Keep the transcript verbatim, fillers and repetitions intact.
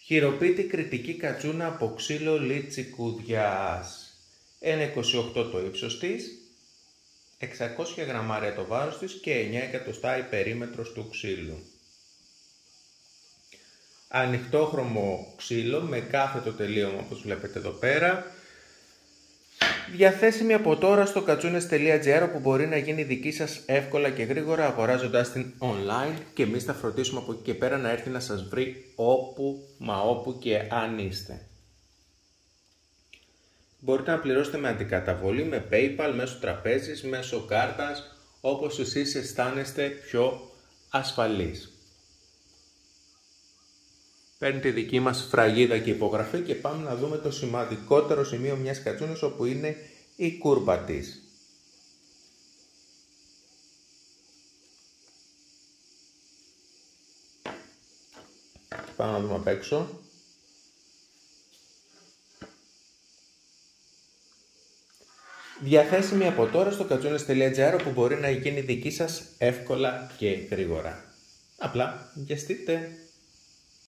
Χειροποίητη κριτική κατσούνα από ξύλο λίτσι κουδιάς. ένα κόμμα είκοσι οκτώ το ύψος της, εξακόσια γραμμάρια το βάρος της και εννιά εκατοστά η περίμετρος του ξύλου. Ανοιχτόχρωμο ξύλο με κάθετο τελείωμα όπως βλέπετε εδώ πέρα. Διαθέσιμη από τώρα στο κατσούνες τελεία τζι άρ, όπου μπορεί να γίνει δική σας εύκολα και γρήγορα αγοράζοντας την online, και εμείς θα φροντίσουμε από εκεί και πέρα να έρθει να σας βρει όπου μα όπου και αν είστε. Μπορείτε να πληρώσετε με αντικαταβολή, με PayPal, μέσω τραπέζης, μέσω κάρτας, όπως εσείς αισθάνεστε πιο ασφαλείς. Παίρνει τη δική μας φραγίδα και υπογραφή και πάμε να δούμε το σημαντικότερο σημείο μιας κατσούνας, όπου είναι η κούρπα της. Πάμε να δούμε απ' έξω. Διαθέσιμη από τώρα στο κατσούνες τελεία τζι άρ, όπου μπορεί να γίνει δική σας εύκολα και γρήγορα. Απλά βιαστείτε!